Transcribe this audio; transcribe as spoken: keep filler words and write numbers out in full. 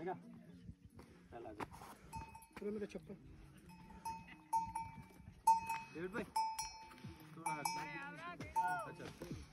चलेगा चल आगे चलो मेरा चप्पल डेविड भाई थोड़ा हाथ अच्छा